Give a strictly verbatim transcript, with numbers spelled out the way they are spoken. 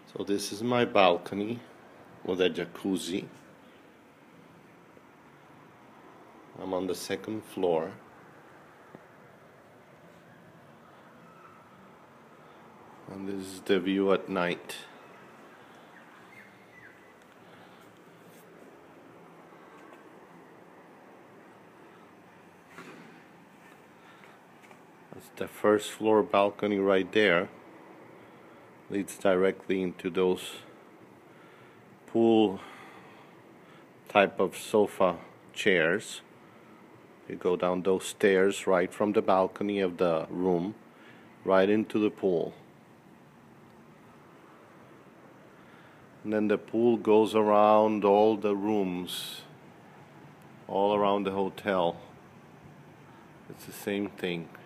So this is my balcony with a jacuzzi. I'm on the second floor. And this is the view at night. That's the first floor balcony right there. Leads directly into those pool type of sofa chairs. You go down those stairs right from the balcony of the room right into the pool. And then the pool goes around all the rooms, all around the hotel. It's the same thing.